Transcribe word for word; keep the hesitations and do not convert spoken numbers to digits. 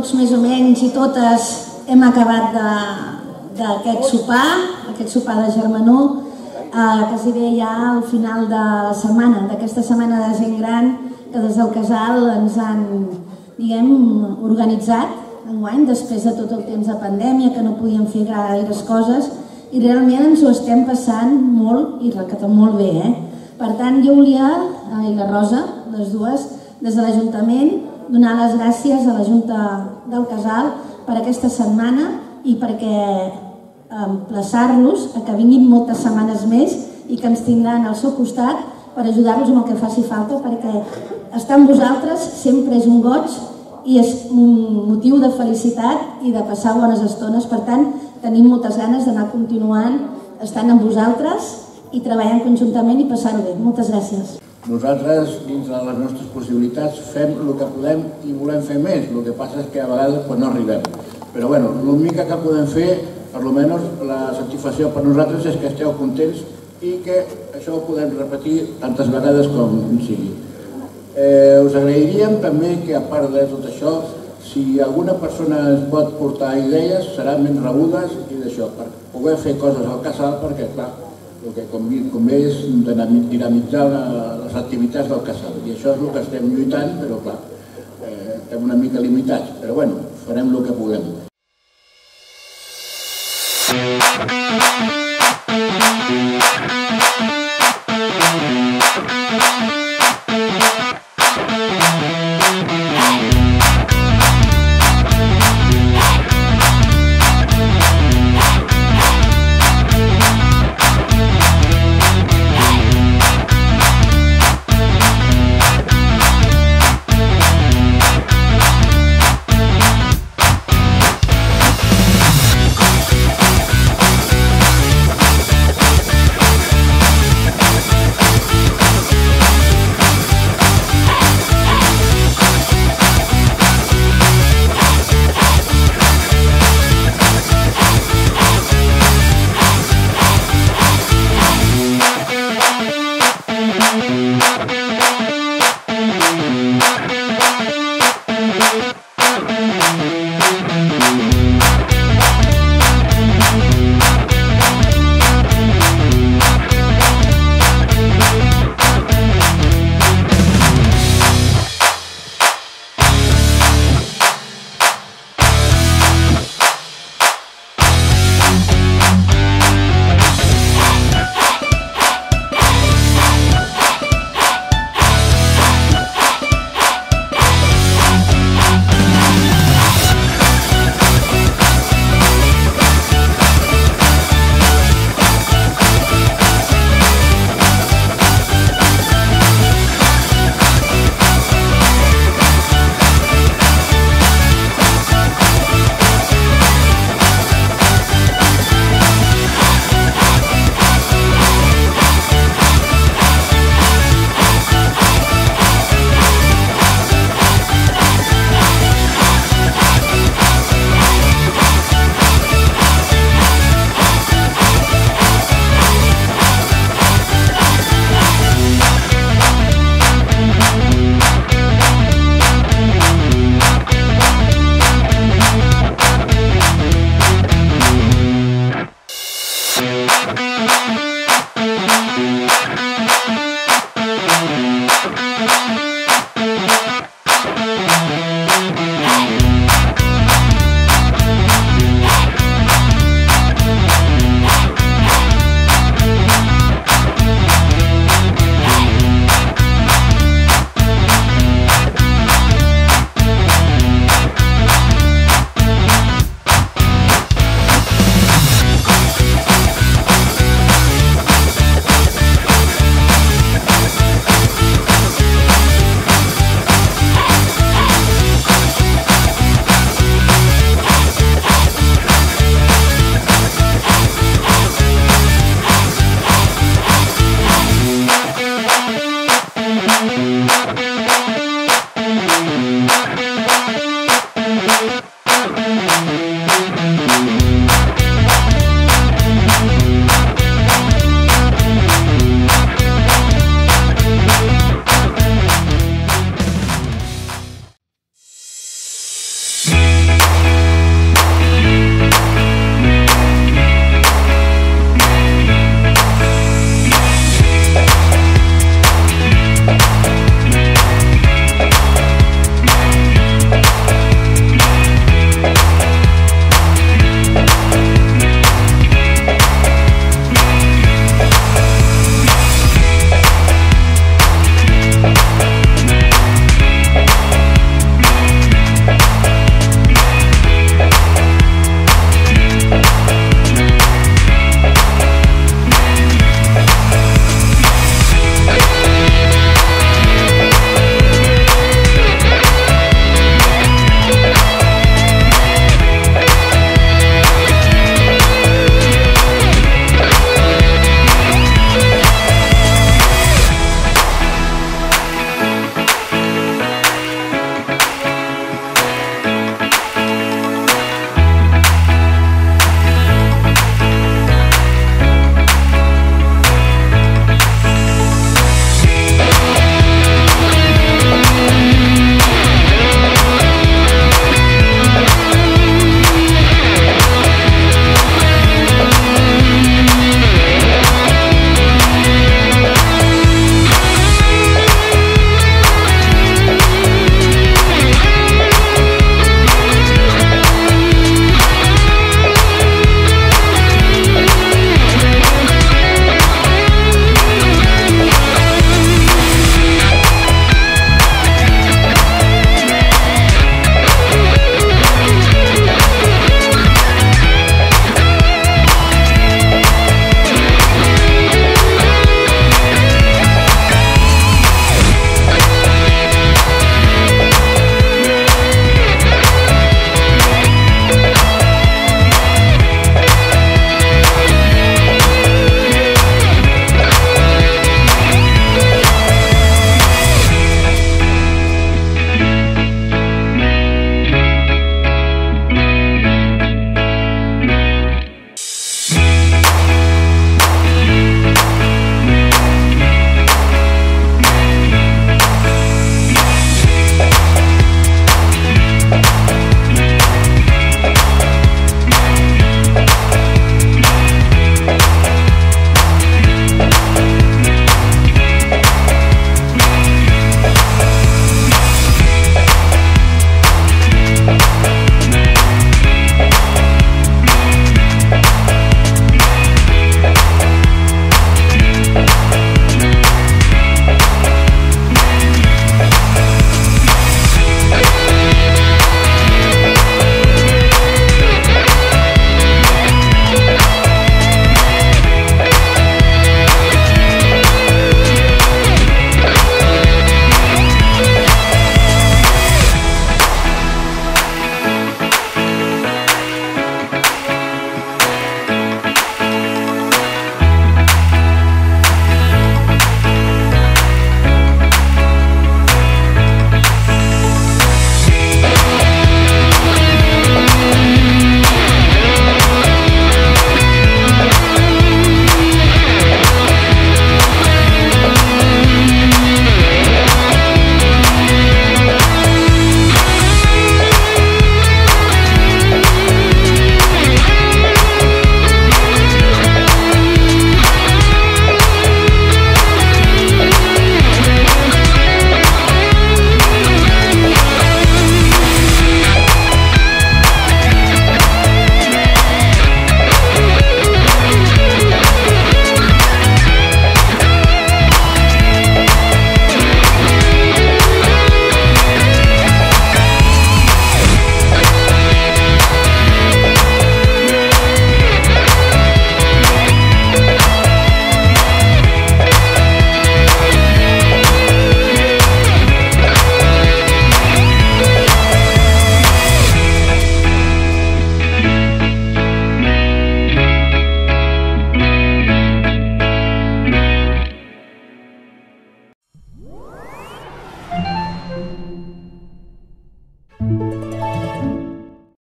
tots més o menys i totes hem acabat d'aquest sopar, aquest sopar de germanor, eh, que s'hi ve ja al final de la setmana, d'aquesta setmana de gent gran que des del casal ens han, diguem, organitzat enguany, després de tot el temps de pandèmia, que no podíem fer gaires coses, i realment ens ho estem passant molt i recatant molt bé. Eh? Per tant, jo volia, eh, i la Rosa, les dues, des de l'Ajuntament, donar les gràcies a la Junta del Casal per aquesta setmana i perquè emplaçar-los a que vinguin moltes setmanes més i que ens tindran al seu costat per ajudar-los amb el que faci falta, perquè estar amb vosaltres sempre és un goig i és un motiu de felicitat i de passar bones estones. Per tant, tenim moltes ganes d'anar continuant estant amb vosaltres i treballant conjuntament i passar-ho bé. Moltes gràcies. Nosaltres, dins de les nostres possibilitats, fem el que podem i volem fer més. El que passa és que a vegades no arribem. Però bueno, l'única que podem fer, per almenys la satisfacció per nosaltres, és que esteu contents i que això ho podem repetir tantes vegades com sigui. Eh, us agrairíem també que, a part de tot això, si alguna persona ens pot portar idees, seran ben rebudes i d'això, per poder fer coses al casal, perquè, clar, el que convé és dinamitzar les activitats del casal. I això és el que estem lluitant, però, clar, eh, estem una mica limitats. Però, bueno, farem el que puguem.